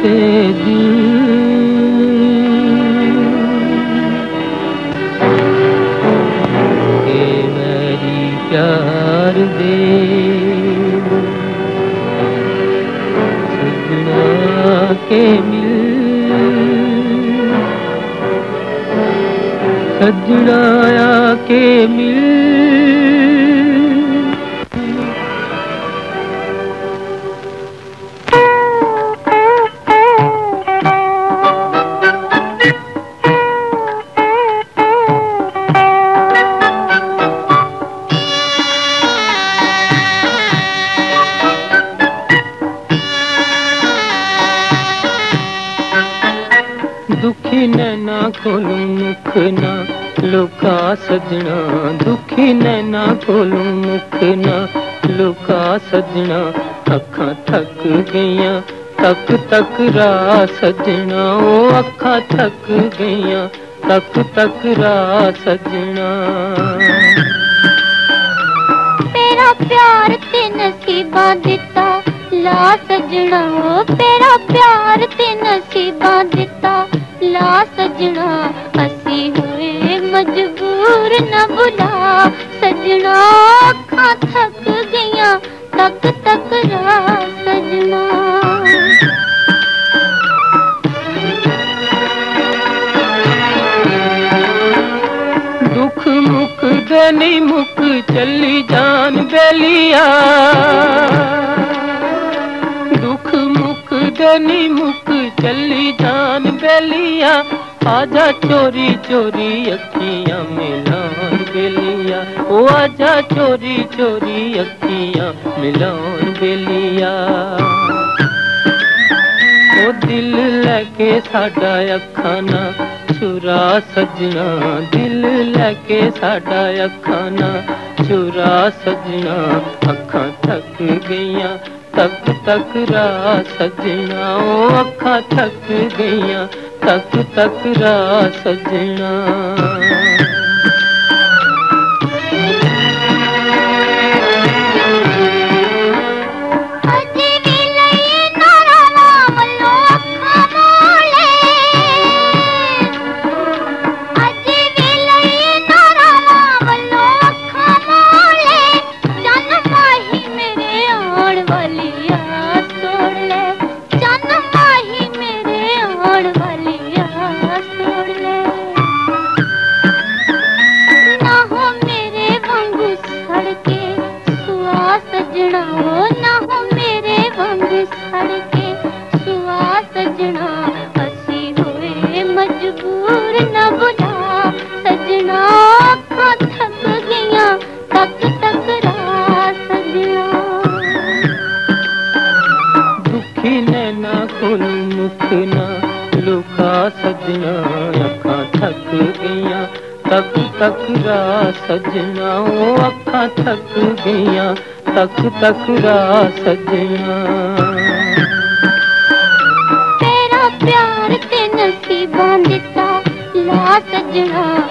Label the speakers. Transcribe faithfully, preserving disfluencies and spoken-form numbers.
Speaker 1: के दिल के मेरी प्यार दे सजना के मिल सजना के मिल दुखी नैना खोलूं मुख ना लुका सजना दुखी नैना खोलूं मुख ना लुका सजना अखां थक गईयां तक तक राह सजना ओ अखां थक गईयां तक तक राह सजना
Speaker 2: तेरा प्यार ते नसीबा दिता ला सजना ओ तेरा प्यार ते नसीबा दिता ला सजना असी हुए मजबूर न बुला सजना अखां थक गईयां तक तक राह सजना
Speaker 1: दुख मुक गनी मुक चली जान बेलिया दुख मुक गनी मुक चली जान बेलिया आजा चोरी चोरी अखियां मिलान बेलिया ओ आजा चोरी चोरी अखियां मिलान बेलिया ओ दिल लेके साडा अखां ना चुरा सजना दिल लेके साडा अखां ना चुरा सजना अखां थक गईयां तक तक राह सजना ओ अखां थक गईयां तक तक राह सजना
Speaker 2: मजबूर न बुला सजना अखां थक गईयां तक तक राह सजना
Speaker 1: दुखी नैना खोलूं मुख ना लुका सजना अखां थक गईयां तक तक राह सजना ओ अखां थक गईयां तक तक राह सजना
Speaker 2: तेरा प्यार ते नसीबा दिता ला सजना